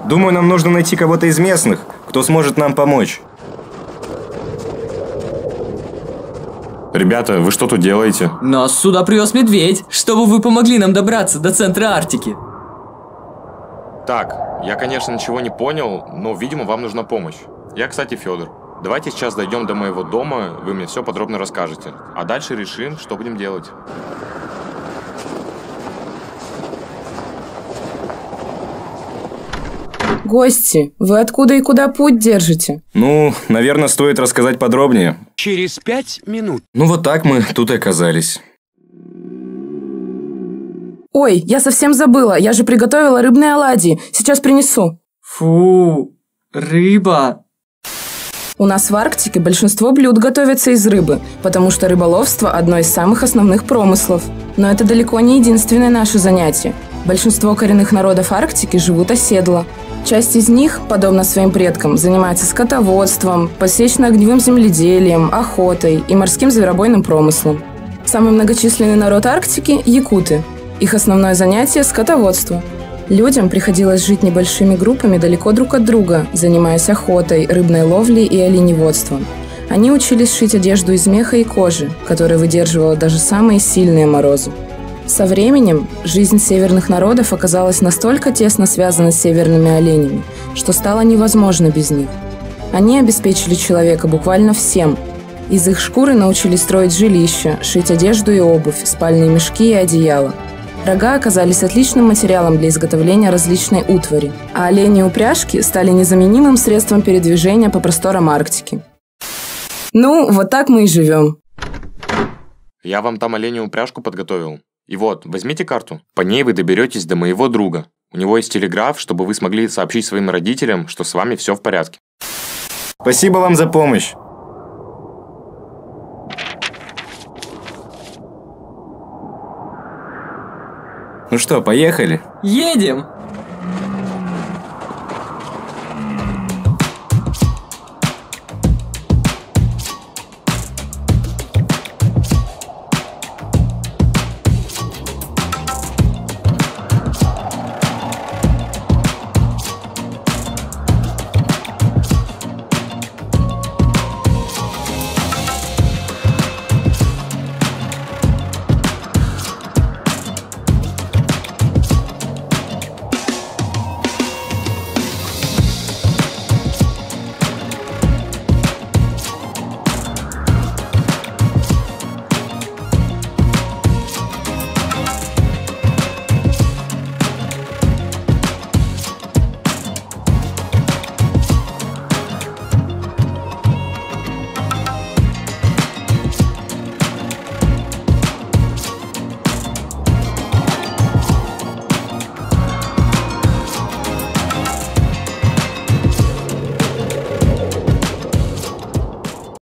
Думаю, нам нужно найти кого-то из местных, кто сможет нам помочь. Ребята, вы что тут делаете? Нас сюда привез медведь, чтобы вы помогли нам добраться до центра Арктики. Так, я, конечно, ничего не понял, но, видимо, вам нужна помощь. Я, кстати, Федор. Давайте сейчас дойдем до моего дома, вы мне все подробно расскажете. А дальше решим, что будем делать. Гости, вы откуда и куда путь держите? Ну, наверное, стоит рассказать подробнее. Через 5 минут. Ну вот так мы тут и оказались. Ой, я совсем забыла, я же приготовила рыбные оладьи. Сейчас принесу. Фу, рыба. У нас в Арктике большинство блюд готовятся из рыбы, потому что рыболовство – одно из самых основных промыслов. Но это далеко не единственное наше занятие. Большинство коренных народов Арктики живут оседло. Часть из них, подобно своим предкам, занимается скотоводством, пасечно-огневым земледелием, охотой и морским зверобойным промыслом. Самый многочисленный народ Арктики – якуты. Их основное занятие – скотоводство. Людям приходилось жить небольшими группами далеко друг от друга, занимаясь охотой, рыбной ловлей и оленеводством. Они учились шить одежду из меха и кожи, которая выдерживала даже самые сильные морозы. Со временем жизнь северных народов оказалась настолько тесно связана с северными оленями, что стало невозможно без них. Они обеспечили человека буквально всем. Из их шкуры научились строить жилища, шить одежду и обувь, спальные мешки и одеяла. Рога оказались отличным материалом для изготовления различной утвари, а оленьи упряжки стали незаменимым средством передвижения по просторам Арктики. Ну, вот так мы и живем. Я вам там оленью упряжку подготовил. И вот, возьмите карту. По ней вы доберетесь до моего друга. У него есть телеграф, чтобы вы смогли сообщить своим родителям, что с вами все в порядке. Спасибо вам за помощь. Ну что, поехали? Едем!